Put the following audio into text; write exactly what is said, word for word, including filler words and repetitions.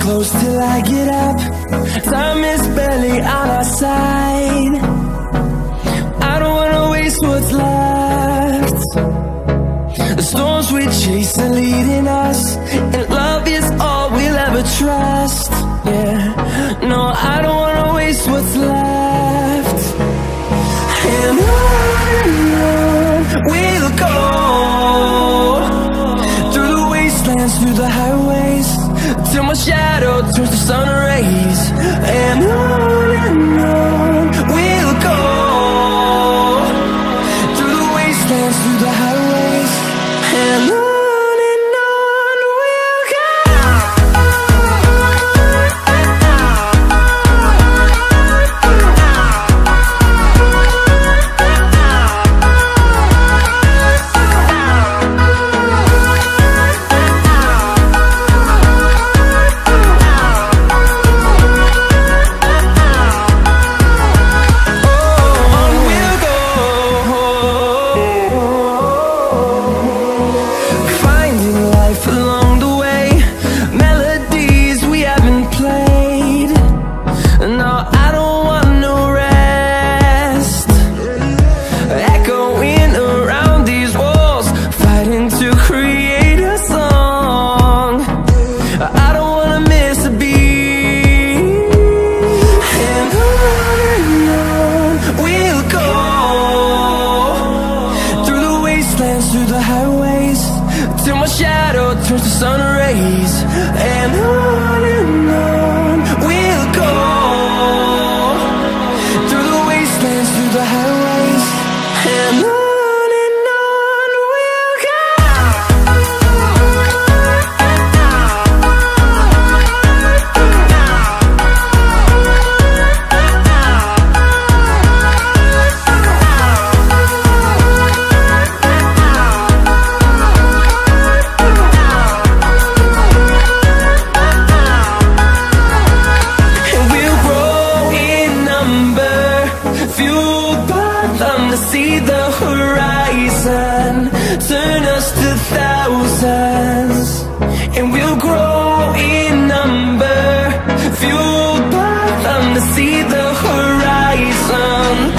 close till I get up. Time is barely on our side. I don't wanna waste what's left. The storms we chase are leading us, and love is all we'll ever trust. Yeah, no, I don't wanna waste what's left. And on and on we'll go, through the wastelands, through the highways, till my shadow turns to sun rays. And on and on we'll go, through the wastelands, through the highways, and on. Through the highways, till my shadow turns to sun rays. And on and on we'll go, through the wastelands, through the highways, and on. See the horizon turn us to thousands, and we'll grow in number, fueled by them to see the horizon.